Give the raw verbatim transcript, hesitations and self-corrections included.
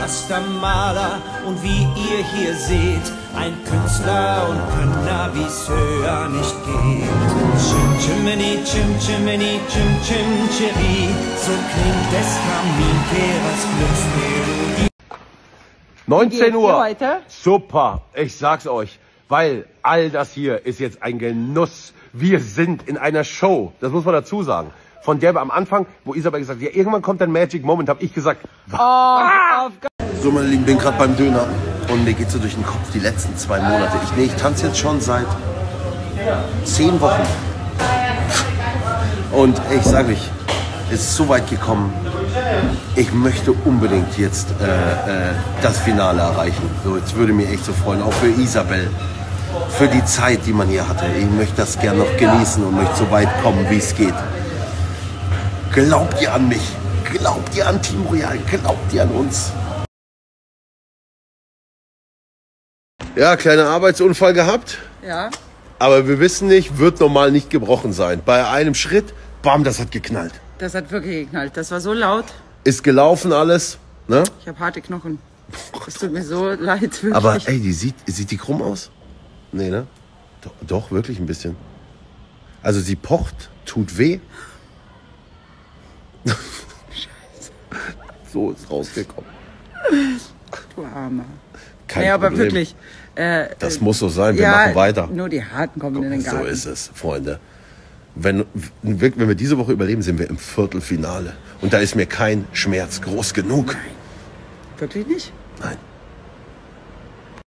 Mastermaler und wie ihr hier seht, ein Künstler und Könner, wie's höher nicht geht. Chim Chimney, Chim Chimney, Chim Chim Chiri, so klingt des Kaminkehrers Glücksmelodie. neunzehn Uhr. Super, ich sag's euch, weil all das hier ist jetzt ein Genuss. Wir sind in einer Show, das muss man dazu sagen, von der wir am Anfang, wo Isabel gesagt hat, ja, irgendwann kommt ein Magic Moment, habe ich gesagt, oh, ah! So, meine Lieben, bin gerade beim Döner und mir geht so durch den Kopf die letzten zwei Monate. Ich, nee, ich tanze jetzt schon seit zehn Wochen. Und ich sage euch, es ist so weit gekommen, ich möchte unbedingt jetzt äh, äh, das Finale erreichen. So, jetzt würde mich echt so freuen, auch für Isabel, für die Zeit, die man hier hatte. Ich möchte das gerne noch genießen und möchte so weit kommen, wie es geht. Glaubt ihr an mich? Glaubt ihr an Team Royal? Glaubt ihr an uns? Ja, kleiner Arbeitsunfall gehabt. Ja. Aber wir wissen nicht, wird normal nicht gebrochen sein. Bei einem Schritt, bam, das hat geknallt. Das hat wirklich geknallt. Das war so laut. Ist gelaufen alles, ne? Ich habe harte Knochen. Es tut mir so leid, wirklich. Aber ey, die sieht, sieht die krumm aus? Nee, ne? Doch, doch, wirklich ein bisschen. Also sie pocht, tut weh. Scheiße. So ist rausgekommen. Du Armer. Kein ja, aber Problem. wirklich. Äh, Das muss so sein, wir ja, machen weiter. Nur die Harten kommen in den Garten. So ist es, Freunde. Wenn, wenn wir diese Woche überleben, sind wir im Viertelfinale. Und da ist mir kein Schmerz groß genug. Nein. Wirklich nicht? Nein.